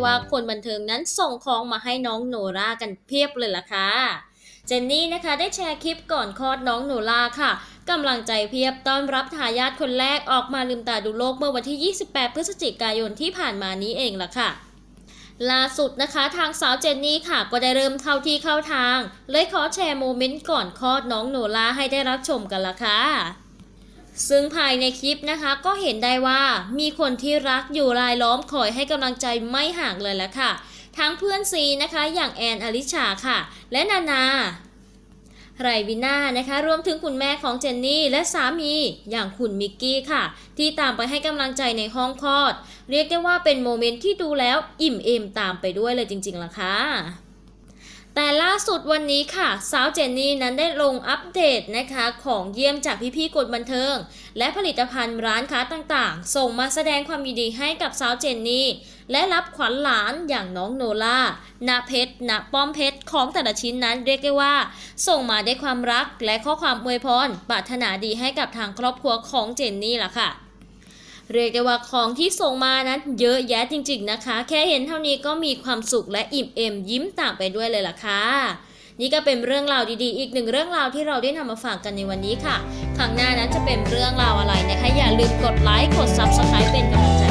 ว่าคนบันเทิงนั้นส่งของมาให้น้องโนรากันเพียบเลยล่ะค่ะเจนนี่นะคะได้แชร์คลิปก่อนคลอดน้องโนราค่ะกำลังใจเพียบต้อนรับทายาทคนแรกออกมาลืมตาดูโลกเมื่อวันที่ 28 พฤศจิกายนที่ผ่านมานี้เองล่ะค่ะล่าสุดนะคะทางสาวเจนนี่ค่ะก็ได้เริ่มเข้าที่เข้าทางเลยขอแชร์โมเมนต์ก่อนคลอดน้องโนราให้ได้รับชมกันละค่ะซึ่งภายในคลิปนะคะก็เห็นได้ว่ามีคนที่รักอยู่รายล้อมคอยให้กำลังใจไม่ห่างเลยละค่ะทั้งเพื่อนซีนะคะอย่างแอนอลิชาค่ะและนานาไรวิน่านะคะรวมถึงคุณแม่ของเจนนี่และสามีอย่างคุณมิกกี้ค่ะที่ตามไปให้กำลังใจในห้องคลอดเรียกได้ว่าเป็นโมเมนต์ที่ดูแล้วอิ่มเอมตามไปด้วยเลยจริงๆล่ะค่ะแต่ล่าสุดวันนี้ค่ะสาวเจนนี่นั้นได้ลงอัปเดตนะคะของเยี่ยมจากพี่ๆกฎบันเทิงและผลิตภัณฑ์ร้านค้าต่างๆส่งมาแสดงความยินดีให้กับสาวเจนนี่และรับขวัญหลานอย่างน้องโนล่าณเพชรณป้อมเพชรของแต่ละชิ้นนั้นเรียกได้ว่าส่งมาด้วยความรักและข้อความอวยพรปรารถนาดีให้กับทางครอบครัวของเจนนี่ล่ะค่ะเรียกได้ว่าของที่ส่งมานั้นเยอะแยะจริงๆนะคะแค่เห็นเท่านี้ก็มีความสุขและอิ่มเอมยิ้มตามไปด้วยเลยล่ะค่ะนี่ก็เป็นเรื่องราวดีๆอีกหนึ่งเรื่องราวที่เราได้นำมาฝากกันในวันนี้ค่ะครั้งหน้านั้นจะเป็นเรื่องราวอะไรนะคะอย่าลืมกดไลค์กด Subscribe เป็นกำลังใจ